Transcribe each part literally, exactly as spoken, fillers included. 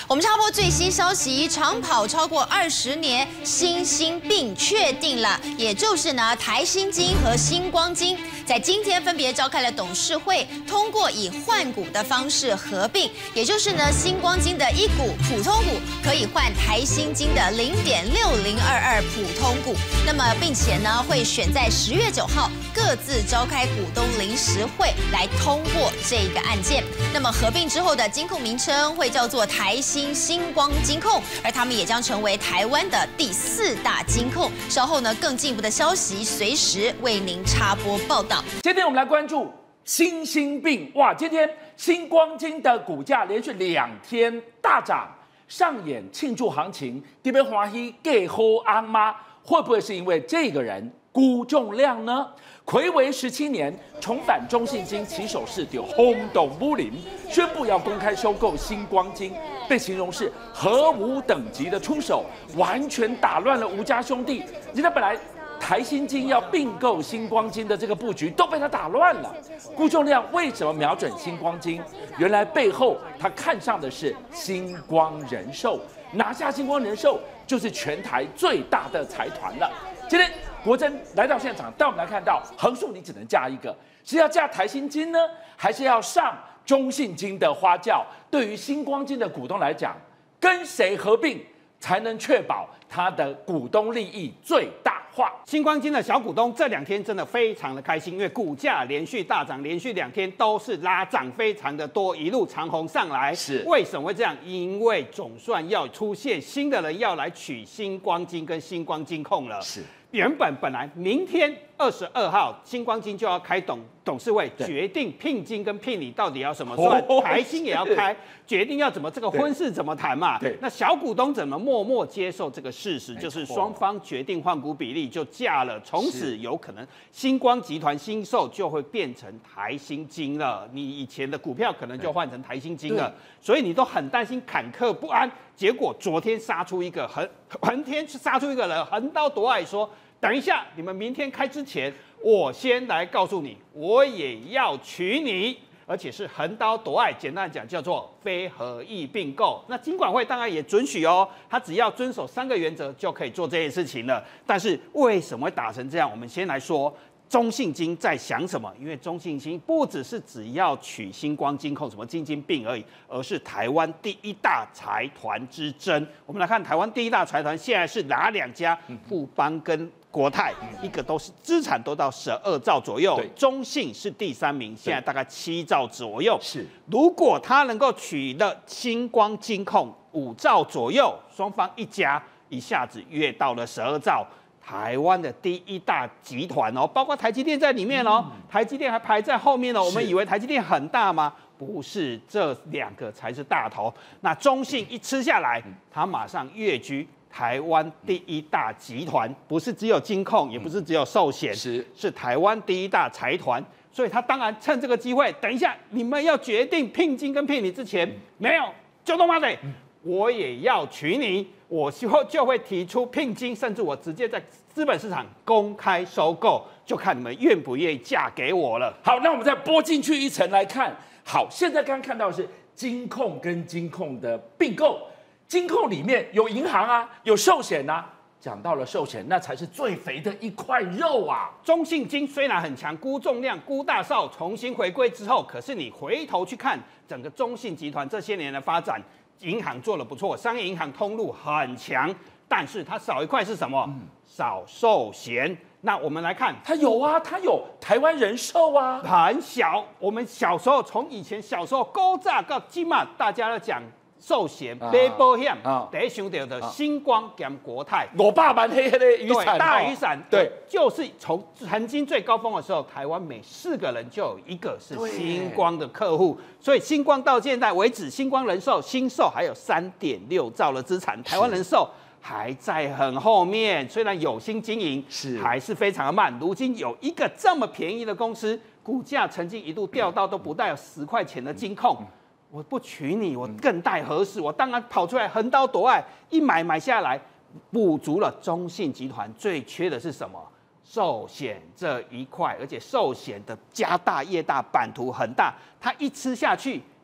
我们插播最新消息，长跑超过二十年，新兴并确定了，也就是呢台新金和新光金在今天分别召开了董事会，通过以换股的方式合并，也就是呢新光金的一股普通股可以换台新金的零点六零二二普通股，那么并且呢会选在十月九号各自召开股东临时会来通过这个案件。那么合并之后的金控名称会叫做台新星光金控，而他们也将成为台湾的第四大金控。稍后呢更进一步的消息，随时为您插播报道。 今天我们来关注新兴病，哇！今天星光金的股价连续两天大涨，上演庆祝行情，这边欢喜给好安吗？会不会是因为这个人辜仲亮呢？睽违十七年重返中信金起手式就轰动武林，宣布要公开收购星光金，被形容是核武等级的出手，完全打乱了吴家兄弟。人家本来台新金要并购星光金的这个布局都被他打乱了。辜仲亮为什么瞄准星光金？原来背后他看上的是星光人寿，拿下星光人寿就是全台最大的财团了。今天国珍来到现场，带我们来看到横竖你只能嫁一个，是要嫁台新金呢，还是要上中信金的花轿？对于星光金的股东来讲，跟谁合并才能确保他的股东利益最大化？ 星光金的小股东这两天真的非常的开心，因为股价连续大涨，连续两天都是拉涨非常的多，一路长红上来。 是为什么会这样？因为总算要出现新的人要来取星光金跟星光金控了。 是。 原本本来明天二十二号星光金就要开董董事会，决定聘金跟聘礼到底要怎么算， 哦、 台新也要开，决定要怎么这个婚事怎么谈嘛。 对， 那小股东怎么默默接受这个事实？就是双方决定换股比例就嫁了，从此有可能星光集团新售就会变成台新金了，你以前的股票可能就换成台新金了，所以你都很担心坎坷不安。结果昨天杀出一个横横天杀出一个人横刀夺爱说。等一下，你们明天开之前，我先来告诉你，我也要娶你，而且是横刀夺爱。简单讲，叫做非合意并购。那金管会当然也准许哦，他只要遵守三个原则就可以做这件事情了。但是为什么会打成这样？我们先来说。中信金在想什么？因为中信金不只是只要取星光金控什么金金并而已，而是台湾第一大财团之争。我们来看台湾第一大财团现在是哪两家？富邦跟国泰，一个都是资产都到十二兆左右，中信是第三名，现在大概七兆左右。 是， 如果他能够取了星光金控五兆左右，双方一家一下子跃到了十二兆。台湾的第一大集团哦，包括台积电在里面哦，嗯、台积电还排在后面哦。我们以为台积电很大吗？不是，这两个才是大头。那中信一吃下来，它马上跃居台湾第一大集团，不是只有金控，也不是只有寿险，是是台湾第一大财团。所以他当然趁这个机会，等一下你们要决定聘金跟聘礼之前，没有就他妈的，我也要娶你。我以后就会提出聘金，甚至我直接在资本市场公开收购，就看你们愿不愿意嫁给我了。 好，那我们再拨进去一层来看。好，现在刚刚看到的是金控跟金控的并购，金控里面有银行啊，有寿险啊。讲到了寿险，那才是最肥的一块肉啊！ 中信金虽然很强，辜仲亮、辜大少重新回归之后，可是你回头去看整个中信集团这些年的发展。银行做得不错，商业银行通路很强，但是它少一块是什么？嗯、少寿险。那我们来看， 它有啊，它有台湾人寿啊， 很小。我们小时候从以前小时候高炸到今嘛，大家都讲寿险、买保险，第一想到的星光跟国泰， 我爸蛮黑黑的雨伞， 大雨伞， 对， 就是从曾经最高峰的时候，台湾每四个人就有一个是星光的客户，所以星光到现在为止，星光人寿、新寿还有三点六兆的资产，台湾人寿还在很后面，虽然有心经营，是还是非常的慢。如今有一个这么便宜的公司，股价曾经一度掉到都不到十块钱的金控。我不娶你，我更待何时？我当然跑出来横刀夺爱，一买买下来，补足了中信集团最缺的是什么？寿险这一块，而且寿险的家大业大，版图很大，它一吃下去，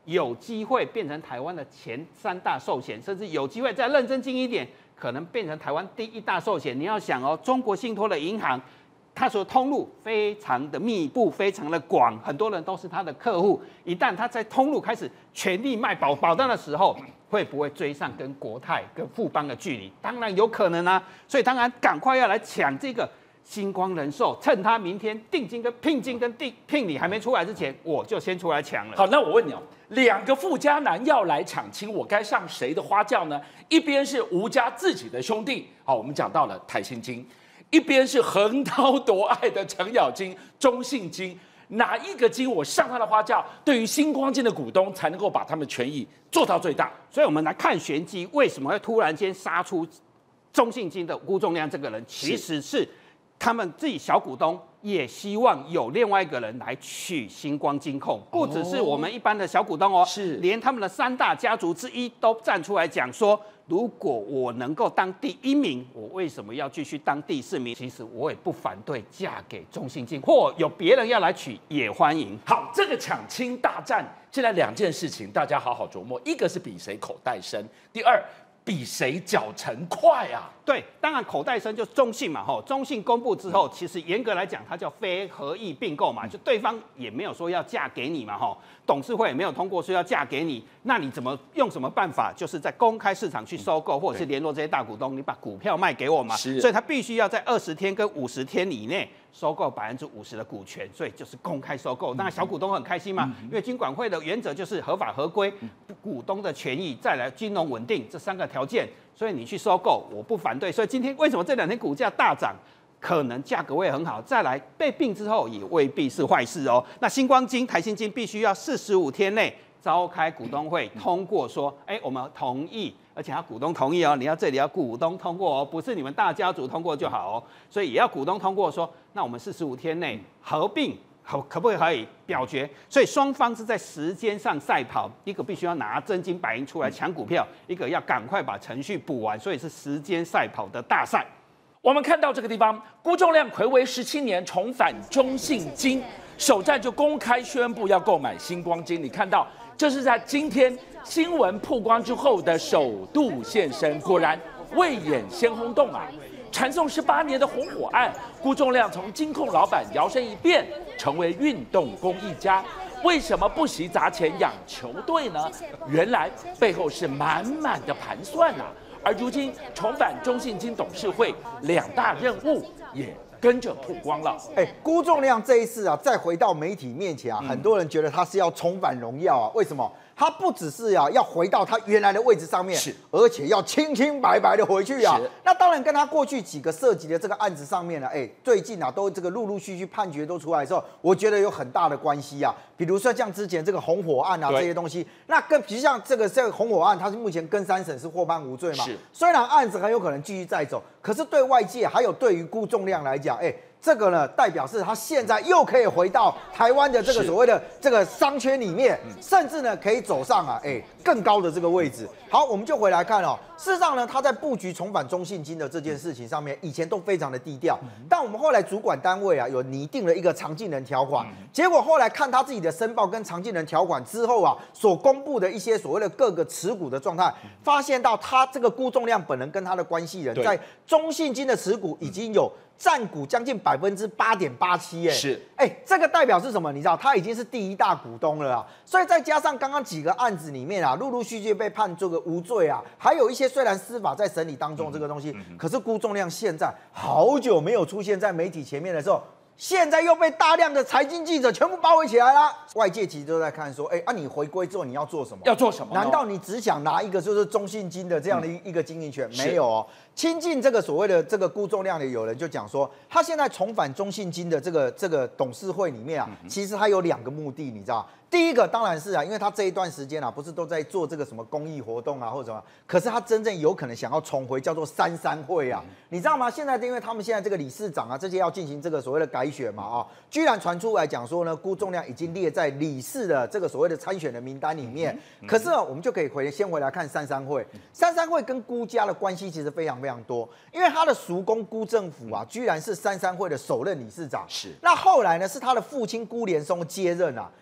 有机会变成台湾的前三大寿险，甚至有机会再认真精一点，可能变成台湾第一大寿险。你要想哦，中国信托的银行，它所通路非常的密布，非常的广，很多人都是他的客户。一旦他在通路开始全力卖保保单的时候，会不会追上跟国泰、跟富邦的距离？当然有可能啊，所以当然赶快要来抢这个星光人寿，趁他明天定金跟聘金跟定聘礼还没出来之前，我就先出来抢了。 好，那我问你哦，两个富家男要来抢亲，我该上谁的花轿呢？一边是吴家自己的兄弟，好，我们讲到了台新金，一边是横刀夺爱的程咬金、中信金。哪一个金我上他的花轿，对于星光金的股东才能够把他们权益做到最大？ 所以我们来看玄机，为什么会突然间杀出中信金的辜仲亮这个人？其实是他们自己小股东也希望有另外一个人来取星光金控，不只是我们一般的小股东哦， 是连他们的三大家族之一都站出来讲说，如果我能够当第一名，我为什么要继续当第四名？其实我也不反对嫁给中信金，或有别人要来娶也欢迎。 好，这个抢亲大战，现在两件事情大家好好琢磨，一个是比谁口袋深，第二比谁脚程快啊。 对，当然口袋深就中信嘛，吼，中信公布之后，其实严格来讲，它叫非合意并购嘛，就对方也没有说要嫁给你嘛，吼，董事会也没有通过说要嫁给你，那你怎么用什么办法？就是在公开市场去收购，或者是联络这些大股东，你把股票卖给我嘛，所以他必须要在二十天跟五十天以内收购百分之五十的股权，所以就是公开收购。当然小股东很开心嘛，因为金管会的原则就是合法合规，股东的权益，再来金融稳定这三个条件。所以你去收购，我不反对。所以今天为什么这两天股价大涨？可能价格会很好，再来被并之后也未必是坏事哦。那星光金、台新金必须要四十五天内召开股东会，通过说，哎，我们同意，而且要股东同意哦。你要这里要股东通过哦，不是你们大家族通过就好哦。所以也要股东通过说，那我们四十五天内合并。可可不可以表决？所以双方是在时间上赛跑，一个必须要拿真金白银出来抢股票，一个要赶快把程序补完，所以是时间赛跑的大赛。 我们看到这个地方，辜仲亮睽违十七年重返中信金，首战就公开宣布要购买星光金。你看到，这是在今天新闻曝光之后的首度现身，果然未演先轰动啊！传送十八年的红火案，辜仲亮从金控老板摇身一变，成为运动公益家。为什么不惜砸钱养球队呢？原来背后是满满的盘算啊！而如今重返中信金董事会，两大任务也跟着曝光了。 哎，辜仲亮这一次啊，再回到媒体面前啊，嗯、很多人觉得他是要重返荣耀啊。为什么？他不只是啊要回到他原来的位置上面，是，而且要清清白白的回去啊。那当然跟他过去几个涉及的这个案子上面呢，哎，最近啊都这个陆陆续续判决都出来的时候，我觉得有很大的关系啊。比如说像之前这个红火案啊这些东西，那跟比如像这个这个红火案，它是目前跟三审是获判无罪嘛，是。虽然案子很有可能继续再走，可是对外界还有对于辜仲亮来讲，哎。这个呢，代表是他现在又可以回到台湾的这个所谓的这个商圈里面，甚至呢可以走上啊，哎更高的这个位置。好，我们就回来看哦。事实上呢，他在布局重返中信金的这件事情上面，以前都非常的低调。但我们后来主管单位啊，有拟定了一个常进人条款，结果后来看他自己的申报跟常进人条款之后啊，所公布的一些所谓的各个持股的状态，发现到他这个辜仲亮本人跟他的关系人在中信金的持股已经有占股将近百分之八点八七，哎，是，哎，这个代表是什么？你知道，他已经是第一大股东了啊。所以再加上刚刚几个案子里面啊，陆陆续续被判这个无罪啊，还有一些虽然司法在审理当中这个东西，嗯嗯、可是辜仲亮现在好久没有出现在媒体前面的时候。现在又被大量的财经记者全部包围起来了，外界其实都在看说，哎，啊，你回归之后你要做什么？ 要做什么？ 难道你只想拿一个就是中信金的这样的一一个经营权？嗯、没有哦。亲近这个所谓的这个辜仲亮的有人就讲说，他现在重返中信金的这个这个董事会里面啊，嗯、其实他有两个目的，你知道？第一个当然是啊，因为他这一段时间啊，不是都在做这个什么公益活动啊，或者什么，可是他真正有可能想要重回叫做三三会啊，嗯、你知道吗？现在因为他们现在这个理事长啊，这些要进行这个所谓的改选嘛啊，居然传出来讲说呢，辜仲亮已经列在理事的这个所谓的参选的名单里面。嗯、可是呢，我们就可以回先回来看三三会，三三会跟辜家的关系其实非常非常多，因为他的叔公辜政府啊，居然是三三会的首任理事长。是，那后来呢，是他的父亲辜连松接任啊。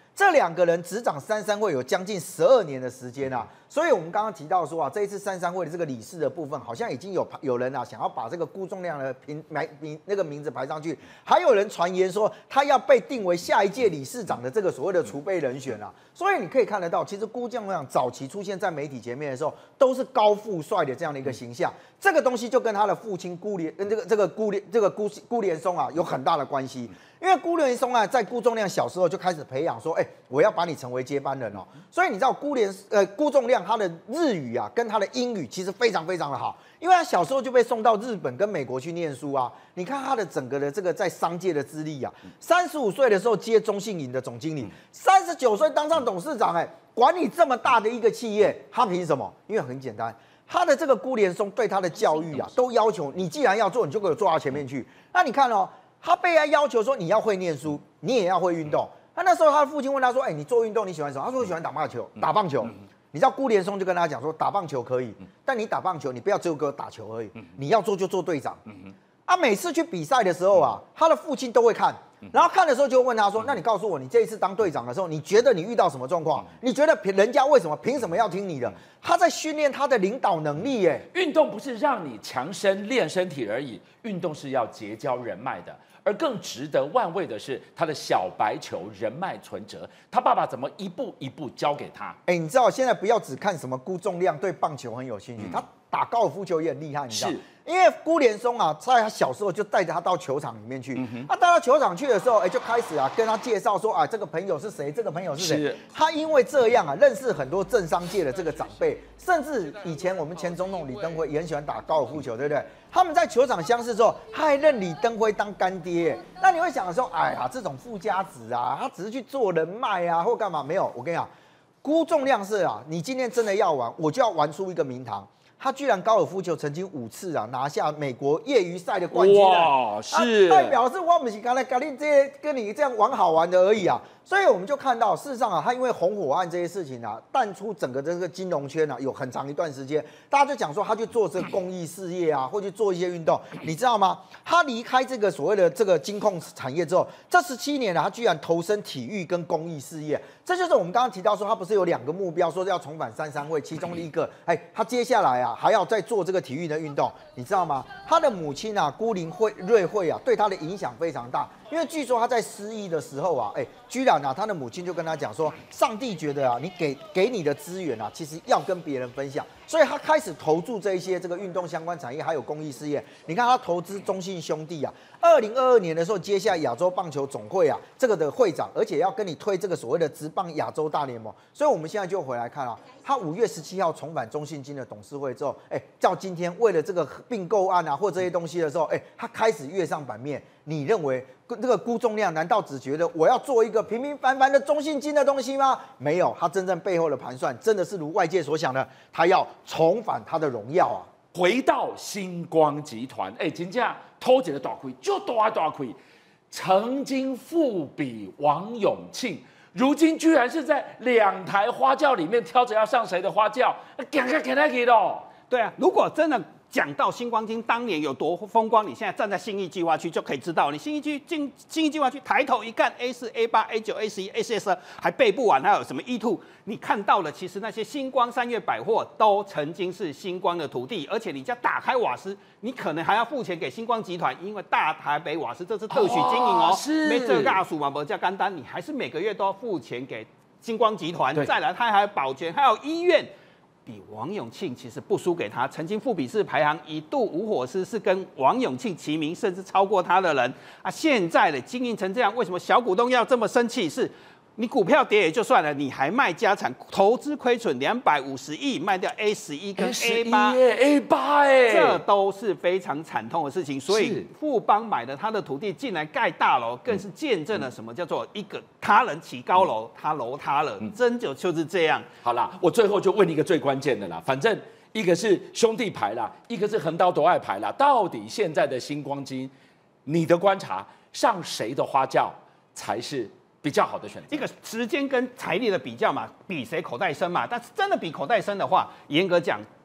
这两个人执掌三商会有将近十二年的时间啊，所以我们刚刚提到说啊，这一次三商会的这个理事的部分，好像已经有有人啊想要把这个辜仲谅的名名那个名字排上去，还有人传言说他要被定为下一届理事长的这个所谓的储备人选啊。所以你可以看得到，其实辜仲谅早期出现在媒体前面的时候，都是高富帅的这样的一个形象，这个东西就跟他的父亲辜连跟这个这个辜连这个辜辜连松啊有很大的关系。因为辜连松啊，在辜仲谅小时候就开始培养说，哎、欸，我要把你成为接班人哦。所以你知道辜连呃辜仲谅他的日语啊，跟他的英语其实非常非常的好，因为他小时候就被送到日本跟美国去念书啊。你看他的整个的这个在商界的资历啊，三十五岁的时候接中信银的总经理，三十九岁当上董事长、欸，哎，管理这么大的一个企业，他凭什么？因为很简单。他的这个辜连松对他的教育啊，都要求你既然要做，你就给我做到前面去。那你看哦。他被他要求说你要会念书，你也要会运动。他那时候他的父亲问他说：“哎、欸，你做运动你喜欢什么？”他说：“我喜欢打棒球，打棒球。”你知道辜连松就跟他讲说：“打棒球可以，但你打棒球你不要只有给我打球而已，你要做就做队长。”啊，每次去比赛的时候啊，他的父亲都会看，然后看的时候就问他说：“那你告诉我，你这一次当队长的时候，你觉得你遇到什么状况？你觉得人家为什么凭什么要听你的？”他在训练他的领导能力耶。 运动不是让你强身练身体而已，运动是要结交人脉的。而更值得万味的是他的小白球人脉存折，他爸爸怎么一步一步教给他？ 哎、欸，你知道现在不要只看什么辜仲谅对棒球很有兴趣，嗯、他打高尔夫球也很厉害，你知道？因为辜连松啊，在他小时候就带着他到球场里面去。嗯、他带到球场去的时候，哎、欸，就开始啊跟他介绍说啊，这个朋友是谁，这个朋友是谁。他因为这样啊，认识很多政商界的这个长辈，甚至以前我们前总统李登辉也很喜欢打高尔夫球，对不对？他们在球场相识之后，他还认李登辉当干爹。那你会想说，哎呀，这种富家子啊，他只是去做人脉啊，或干嘛？没有，我跟你讲，辜仲谅是啊，你今天真的要玩，我就要玩出一个名堂。他居然高尔夫球曾经五次啊拿下美国业余赛的冠军啊！ 哇，是代表是我们是刚才跟你这些跟你这样玩好玩的而已啊！所以我们就看到，事实上啊，他因为红火案这些事情啊，淡出整个这个金融圈啊，有很长一段时间，大家就讲说他去做这个公益事业啊，或去做一些运动，你知道吗？他离开这个所谓的这个金控产业之后，这十七年了、啊，他居然投身体育跟公益事业，这就是我们刚刚提到说，他不是有两个目标，说要重返三商会，其中的一个，哎，他接下来啊还要再做这个体育的运动，你知道吗？他的母亲啊，辜林惠瑞惠啊，对他的影响非常大。因为据说他在失忆的时候啊，哎，居然啊，他的母亲就跟他讲说，上帝觉得啊，你给给你的资源啊，其实要跟别人分享，所以他开始投注这一些这个运动相关产业，还有公益事业。你看他投资中信兄弟啊，二零二二年的时候接下亚洲棒球总会啊这个的会长，而且要跟你推这个所谓的职棒亚洲大联盟。所以我们现在就回来看啊，他五月十七号重返中信金的董事会之后，哎，到今天为了这个并购案啊或这些东西的时候，哎，他开始跃上版面。你认为这个辜仲谅难道只觉得我要做一个平平凡凡的中信金的东西吗？没有，他真正背后的盘算真的是如外界所想的，他要重返他的荣耀啊！ 回到星光集团，哎，真正偷一个大亏，就大大亏，曾经富比王永庆，如今居然是在两台花轿里面挑着要上谁的花轿，给给给他给的。 对啊，如果真的讲到星光金当年有多风光，你现在站在信义计划区就可以知道。你信义区进信义计划区抬头一看 ，A 四、A 八、A 九、A 十一、A 十二还背不完，还有什么 E 二，你看到了，其实那些星光三月百货都曾经是星光的土地，而且你家打开瓦斯，你可能还要付钱给星光集团，因为大台北瓦斯这是特许经营哦， 是没这个数嘛，不叫干单，你还是每个月都要付钱给星光集团。再来，它还有保全，还有医院。比王永庆其实不输给他，曾经富比士排行一度无火师是跟王永庆齐名，甚至超过他的人啊！现在的经营成这样，为什么小股东要这么生气？是你股票跌也就算了，你还卖家产，投资亏损两百五十亿，卖掉 A 十一跟 A 八 A 八哎， 这都是非常惨痛的事情。所以富邦买的他的土地进来盖大楼，更是见证了什么叫做一个他人起高楼，他楼塌了，真就就是这样。 好啦，我最后就问一个最关键的啦，反正一个是兄弟牌啦，一个是横刀夺爱牌啦，到底现在的星光金，你的观察上谁的花轿才是比较好的选择？ 一个时间跟财力的比较嘛，比谁口袋深嘛。但是真的比口袋深的话，严格讲，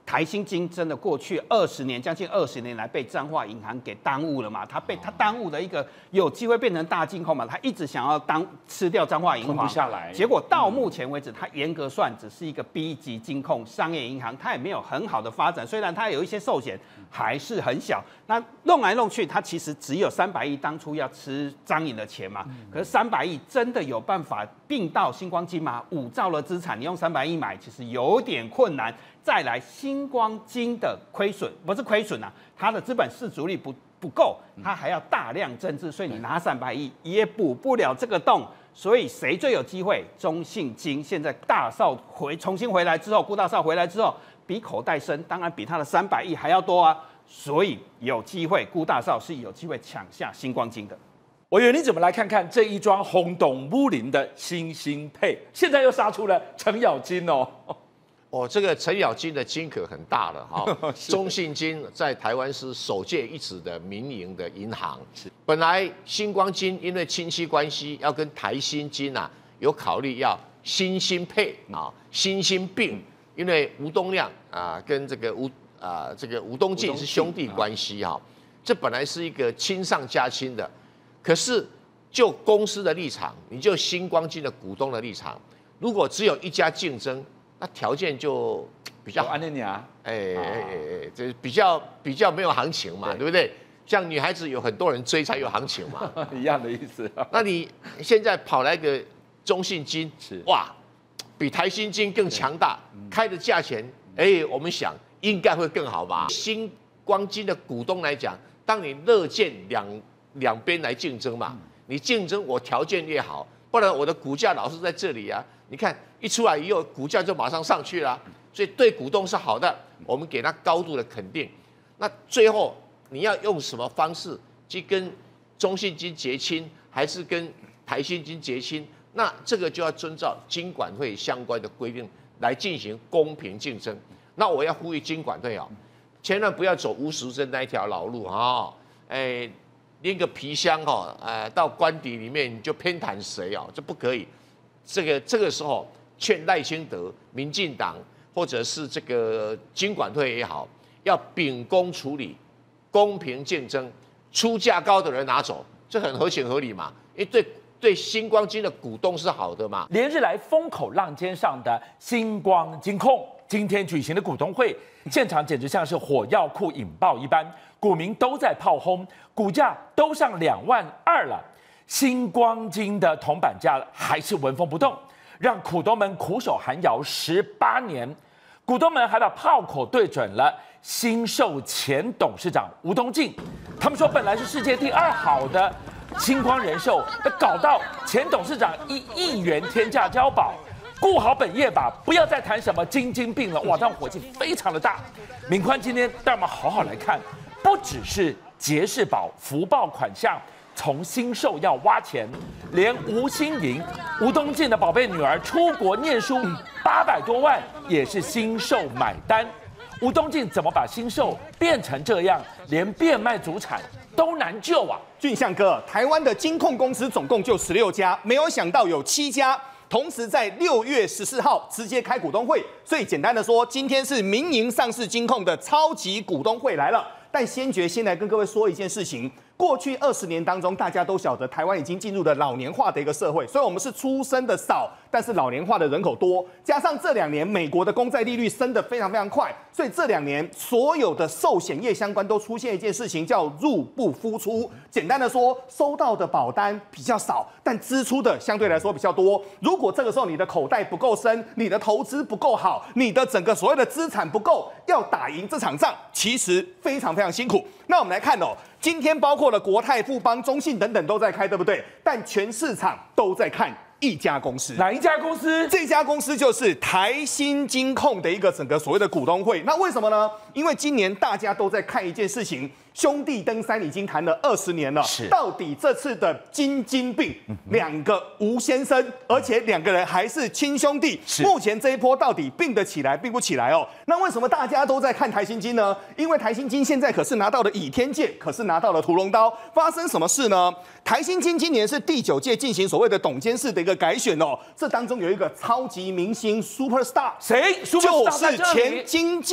台新金真的过去二十年，将近二十年来被彰化银行给耽误了嘛？他被他耽误的一个有机会变成大金控嘛？他一直想要当吃掉彰化银行， 不下来。 结果到目前为止，它严格算只是一个 B 级金控商业银行，它也没有很好的发展。虽然它有一些寿险，还是很小。那弄来弄去，它其实只有三百亿，当初要吃彰银的钱嘛。可是三百亿真的有办法并到星光金吗？五兆的资产，你用三百亿买，其实有点困难。再来，星光金的亏损不是亏损啊，它的资本市足率不不够，它还要大量增资，所以你拿三百亿也补不了这个洞。所以谁最有机会？中信金现在大少回重新回来之后，顾大少回来之后，比口袋深，当然比他的三百亿还要多啊。所以有机会，顾大少是有机会抢下星光金的。 委员，你怎么来看看这一桩轰动武林的新兴配？现在又杀出了程咬金哦。 哦，这个程咬金的金可很大了哈。中信金在台湾是首届一指的民营的银行。本来星光金因为亲戚关系，要跟台新金啊有考虑要新兴配啊，新兴并，因为吴东亮啊跟这个吴啊这个吴东进是兄弟关系哈。这本来是一个亲上加亲的，可是就公司的立场，你就星光金的股东的立场，如果只有一家竞争。那条件就比较安妮啊， 哎哎哎，这比较比较没有行情嘛， 对, 对不对？像女孩子有很多人追才有行情嘛， 一样的意思。 那你现在跑来个中信金，哇，比台新金更强大，开的价钱，哎，我们想应该会更好吧？星光金的股东来讲，当你乐见两两边来竞争嘛，你竞争我条件越好，不然我的股价老是在这里啊。你看一出来以后，股价就马上上去了，所以对股东是好的，我们给他高度的肯定。那最后你要用什么方式去跟中信金结亲，还是跟台新金结亲？那这个就要遵照金管会相关的规定来进行公平竞争。那我要呼吁金管会啊，千万不要走吴淑珍那一条老路啊！哎，拎个皮箱哈，呃，到官邸里面你就偏袒谁啊？这不可以。这个这个时候，劝赖清德、民进党或者是这个金管会也好，要秉公处理，公平竞争，出价高的人拿走，这很合情合理嘛。因为对对星光金的股东是好的嘛。 连日来风口浪尖上的星光金控，今天举行的股东会现场简直像是火药库引爆一般，股民都在炮轰，股价都上两万二了。星光金的铜板价还是纹风不动，让股东们苦守寒窑十八年。股东们还把炮口对准了新寿前董事长吴东进，他们说本来是世界第二好的星光人寿，搞到前董事长一亿元天价交保，顾好本业吧，不要再谈什么金金并了。哇，这样火气非常的大。敏宽今天带我们好好来看，不只是杰士宝福报款项。从新寿要挖钱，连吴欣盈、吴东进的宝贝女儿出国念书，八百多万也是新寿买单。吴东进怎么把新寿变成这样，连变卖祖产都难救啊？ 俊相哥，台湾的金控公司总共就十六家，没有想到有七家同时在六月十四号直接开股东会，所以简单的说，今天是民营上市金控的超级股东会来了。但先决先来跟各位说一件事情。过去二十年当中，大家都晓得台湾已经进入了老年化的一个社会，所以我们是出生的少，但是老年化的人口多，加上这两年美国的公债利率升得非常非常快，所以这两年所有的寿险业相关都出现一件事情，叫入不敷出。简单的说，收到的保单比较少，但支出的相对来说比较多。如果这个时候你的口袋不够深，你的投资不够好，你的整个所谓的资产不够，要打赢这场仗，其实非常非常辛苦。那我们来看哦。今天包括了国泰、富邦、中信等等都在开，对不对？但全市场都在看一家公司， 哪一家公司？ 这家公司就是台新金控的一个整个所谓的股东会。那为什么呢？因为今年大家都在看一件事情，兄弟登山已经谈了二十年了，到底这次的金金并两个吴先生，而且两个人还是亲兄弟，目前这一波到底并得起来，并不起来哦。那为什么大家都在看台新金呢？因为台新金现在可是拿到了倚天剑，可是拿到了屠龙刀。发生什么事呢？台新金今年是第九届进行所谓的董监事的一个改选哦，这当中有一个超级明星 super star， 谁？ 就是前经济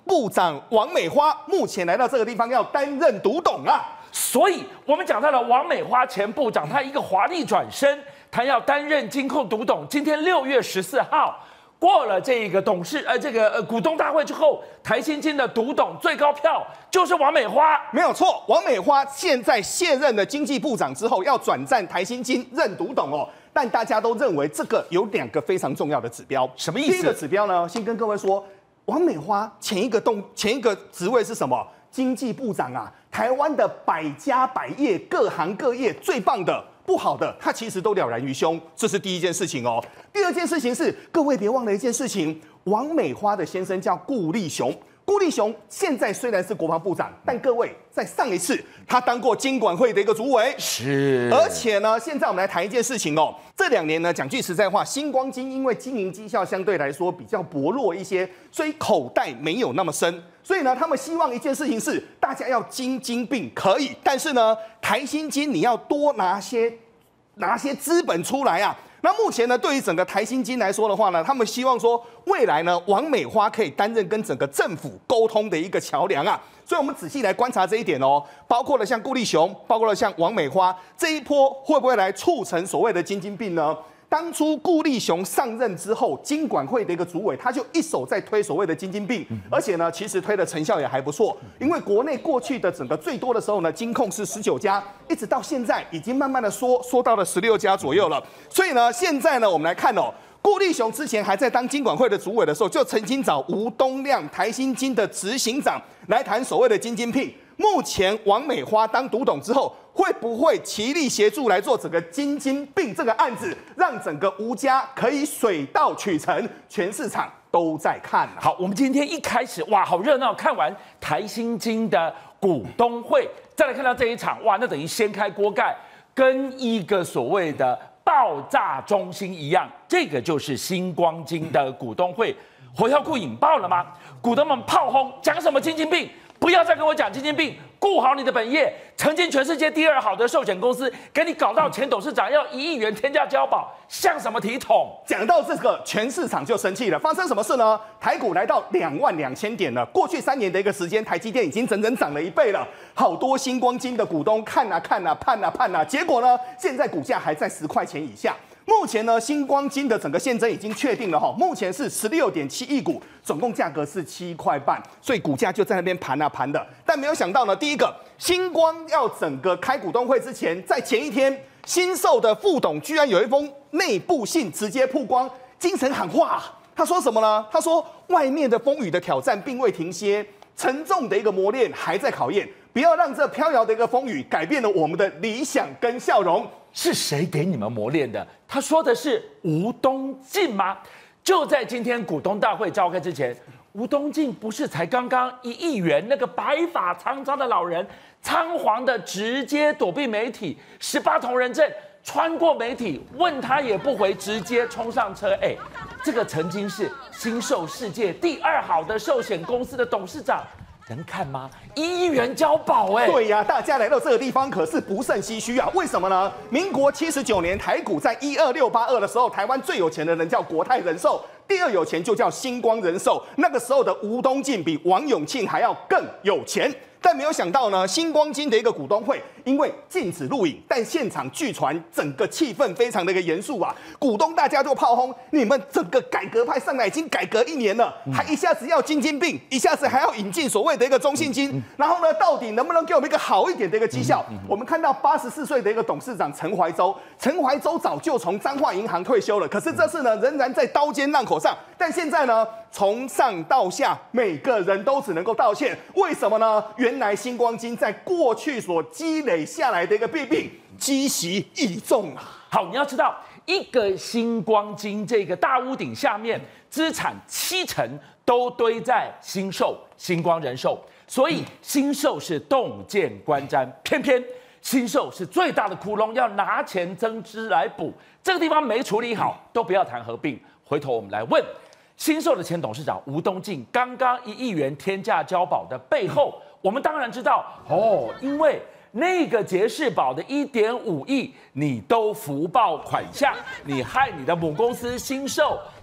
部长王美花目前来到这个地方要担任独董啊。 所以我们讲到了王美花前部长，他一个华丽转身，他要担任金控独董。今天六月十四号过了这个董事呃这个呃股东大会之后，台新金的独董最高票就是王美花， 没有错。王美花现在卸任了经济部长之后，要转战台新金任独董哦。但大家都认为这个有两个非常重要的指标， 什么意思？ 第一个指标呢，先跟各位说，王美花前一个动前一个职位是什么？经济部长啊，台湾的百家百业、各行各业最棒的、不好的，他其实都了然于胸，这是第一件事情哦。第二件事情是，各位别忘了一件事情，王美花的先生叫顾立雄。顾立雄现在虽然是国防部长，但各位在上一次他当过金管会的一个主委， 是。 而且呢，现在我们来谈一件事情哦。这两年呢，讲句实在话，星光金因为经营绩效相对来说比较薄弱一些，所以口袋没有那么深。所以呢，他们希望一件事情是，大家要精精并可以，但是呢，台新金你要多拿些拿些资本出来啊。那目前呢，对于整个台新金来说的话呢，他们希望说未来呢，王美花可以担任跟整个政府沟通的一个桥梁啊。所以我们仔细来观察这一点哦，包括了像顾立雄，包括了像王美花，这一波会不会来促成所谓的精精并呢？当初顾立雄上任之后，金管会的一个主委，他就一手在推所谓的精精并，而且呢，其实推的成效也还不错。因为国内过去的整个最多的时候呢，金控是十九家，一直到现在已经慢慢的缩缩到了十六家左右了。所以呢，现在呢，我们来看哦，顾立雄之前还在当金管会的主委的时候，就曾经找吴东亮台新金的执行长来谈所谓的精精并。目前王美花当独董之后，会不会齐力协助来做整个精精并这个案子，让整个吴家可以水到渠成？全市场都在看啊。 好，我们今天一开始哇，好热闹！看完台新金的股东会，再来看到这一场，哇，那等于掀开锅盖，跟一个所谓的爆炸中心一样。这个就是星光金的股东会，火药库引爆了吗？股东们炮轰，讲什么精精并？不要再跟我讲精精并，顾好你的本业。曾经全世界第二好的寿险公司，给你搞到前董事长要一亿元天价交保，像什么体统？ 讲到这个，全市场就生气了。发生什么事呢？台股来到两万两千点了。过去三年的一个时间，台积电已经整整涨了一倍了。好多星光金的股东看啊看啊盼啊盼啊，结果呢，现在股价还在十块钱以下。目前呢，星光金的整个现增已经确定了哈，目前是十六点七亿股，总共价格是七块半，所以股价就在那边盘啊盘的。但没有想到呢，第一个，星光要整个开股东会之前，在前一天，新售的副董居然有一封内部信直接曝光，精神喊话，他说什么呢？他说外面的风雨的挑战并未停歇，沉重的一个磨练还在考验，不要让这飘摇的一个风雨改变了我们的理想跟笑容。 是谁给你们磨练的？他说的是吴东进吗？就在今天股东大会召开之前，吴东进不是才刚刚一亿元，那个白发苍苍的老人，仓皇的直接躲避媒体，十八铜人阵穿过媒体，问他也不回，直接冲上车。哎，这个曾经是新寿世界第二好的寿险公司的董事长。能看吗？一亿元交保哎！ 对呀、啊，大家来到这个地方可是不胜唏嘘啊！为什么呢？民国七十九年台股在一二六八二的时候，台湾最有钱的人叫国泰人寿，第二有钱就叫星光人寿。那个时候的吴东进比王永庆还要更有钱。但没有想到呢，星光金的一个股东会，因为禁止录影，但现场据传整个气氛非常的一个严肃啊，股东大家就炮轰，你们整个改革派上来已经改革一年了，还一下子要精精并，一下子还要引进所谓的一个中信金，然后呢，到底能不能给我们一个好一点的一个绩效？我们看到八十四岁的一个董事长陈怀洲，陈怀洲早就从彰化银行退休了，可是这次呢，仍然在刀尖浪口上，但现在呢，从上到下每个人都只能够道歉，为什么呢？原来星光金在过去所积累下来的一个弊病，积习已重啊。 好，你要知道，一个星光金这个大屋顶下面，资产七成都堆在新寿、星光人寿，所以新寿是洞见观瞻，偏偏新寿是最大的窟窿，要拿钱增资来补，这个地方没处理好，都不要谈合并。回头我们来问新寿的前董事长吴东进，刚刚一亿元天价交保的背后。我们当然知道哦，因为那个杰士宝的一点五亿，你都福报款项，你害你的母公司新寿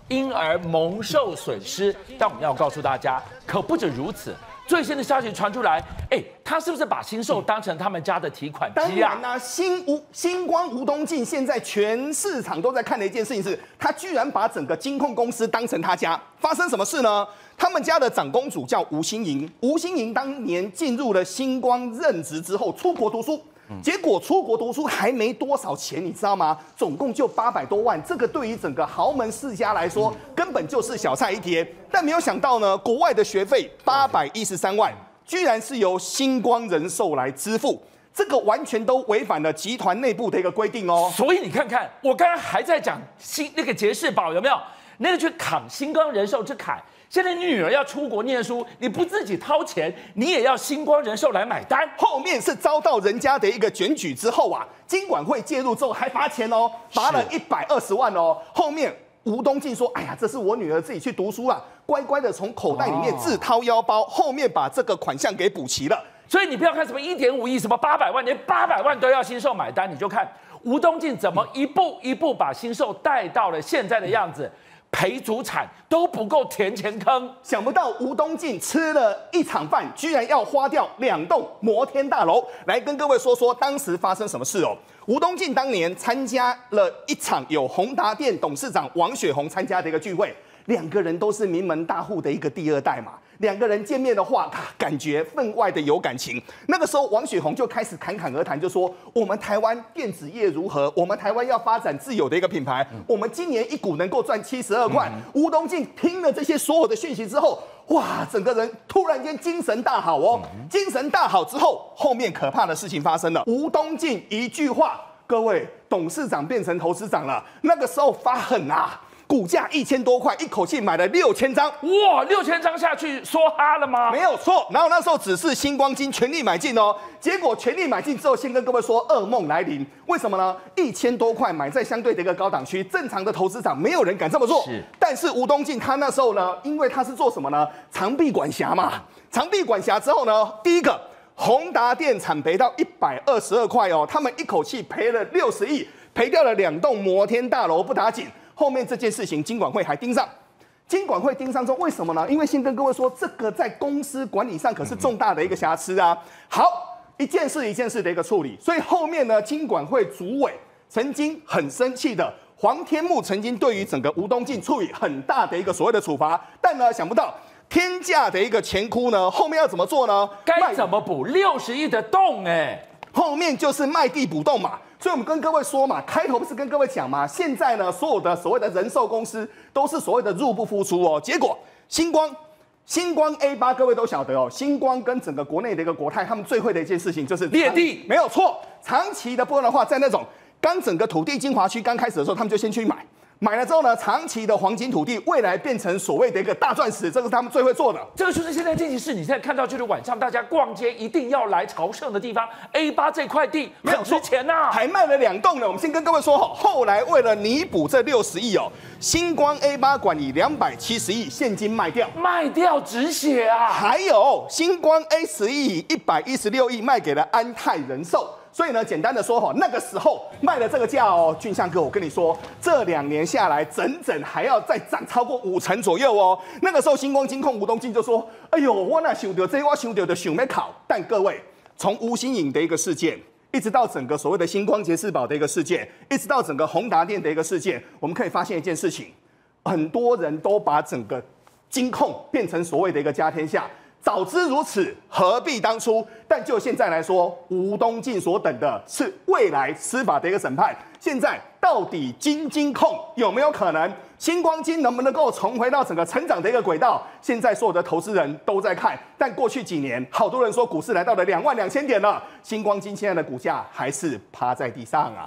因而蒙受损失。但我们要告诉大家，可不止如此。最新的消息传出来，哎，他是不是把新寿当成他们家的提款当机啊？ 然啦、新吴星光吴东进现在全市场都在看的一件事情是，他居然把整个金控公司当成他家。发生什么事呢？他们家的长公主叫吴欣盈，吴欣盈当年进入了星光任职之后，出国读书。结果出国读书还没多少钱，你知道吗？总共就八百多万，这个对于整个豪门世家来说，根本就是小菜一碟。但没有想到呢，国外的学费八百一十三万，居然是由星光人寿来支付，这个完全都违反了集团内部的一个规定哦。 所以你看看，我刚刚还在讲新那个杰士堡有没有？那个去扛星光人寿去砍。现在你女儿要出国念书，你不自己掏钱，你也要星光人寿来买单。 后面是遭到人家的一个检举之后啊，金管会介入之后还罚钱哦，罚了一百二十万哦。后面吴东进说：“哎呀，这是我女儿自己去读书啊，乖乖的从口袋里面自掏腰包，后面把这个款项给补齐了。” 所以你不要看什么一点五亿，什么八百万，连八百万都要新寿买单，你就看吴东进怎么一步一步把新寿带到了现在的样子。赔祖产都不够填钱坑， 想不到吴东进吃了一场饭，居然要花掉两栋摩天大楼。来跟各位说说当时发生什么事哦。吴东进当年参加了一场有宏达电董事长王雪红参加的一个聚会，两个人都是名门大户的一个第二代嘛。两个人见面的话，感觉分外的有感情。那个时候，王雪红就开始侃侃而谈，就说我们台湾电子业如何，我们台湾要发展自有的一个品牌，我们今年一股能够赚七十二块。吴东进听了这些所有的讯息之后，哇，整个人突然间精神大好哦，精神大好之后，后面可怕的事情发生了。吴东进一句话，各位，董事长变成投资长了，那个时候发狠啊！股价一千多块，一口气买了六千张， 哇，六千张下去说哈了吗？ 没有错。然后那时候只是星光金全力买进哦，结果全力买进之后，先跟各位说噩梦来临。为什么呢？一千多块买在相对的一个高档区，正常的投资长没有人敢这么做。 是， 但是吴东进他那时候呢，因为他是做什么呢？长臂管辖嘛，长臂管辖之后呢，第一个宏达电惨赔到一百二十二块哦，他们一口气赔了六十亿，赔掉了两栋摩天大楼，不打紧。后面这件事情，金管会还盯上，金管会盯上之后，为什么呢？因为先跟各位说，这个在公司管理上可是重大的一个瑕疵啊。好，一件事一件事的一个处理，所以后面呢，金管会主委曾经很生气的，黄天木曾经对于整个吴东进处以很大的一个所谓的处罚，但呢，想不到天价的一个钱窟呢，后面要怎么做呢？ 该怎么补六十亿的洞？哎， 后面就是卖地补洞嘛。所以我们跟各位说嘛，开头不是跟各位讲嘛，现在呢，所有的所谓的人寿公司都是所谓的入不敷出哦。结果星光，星光 A 八，各位都晓得哦，星光跟整个国内的一个国泰，他们最会的一件事情就是猎地， 没有错。长期的部分的话，在那种刚整个土地精华区刚开始的时候，他们就先去买。买了之后呢，长期的黄金土地，未来变成所谓的一个大钻石，这个是他们最会做的。 这个就是现在这件事，你现在看到就是晚上大家逛街一定要来朝圣的地方 ，A 八这块地很值钱呐、啊， 还卖了两栋呢。我们先跟各位说哈，后来为了弥补这六十亿哦，星光 A 八管以两百七十亿现金卖掉， 卖掉止血啊。 还有星光 A 十亿一百一十六亿卖给了安泰人寿。所以呢，简单的说哈，那个时候卖了这个价哦，俊相哥，我跟你说，这两年下来，整整还要再涨超过五成左右哦。那个时候，星光金控吴东进就说：“哎呦，我那想到这，我想到的想没考。”但各位，从吴欣颖的一个事件，一直到整个所谓的星光杰士堡的一个事件，一直到整个宏达电的一个事件，我们可以发现一件事情，很多人都把整个金控变成所谓的一个家天下。早知如此，何必当初？但就现在来说，吴东进所等的是未来司法的一个审判。现在到底金金控有没有可能？星光金能不能够重回到整个成长的一个轨道？现在所有的投资人都在看，但过去几年，好多人说股市来到了两万两千点了，星光金现在的股价还是趴在地上啊。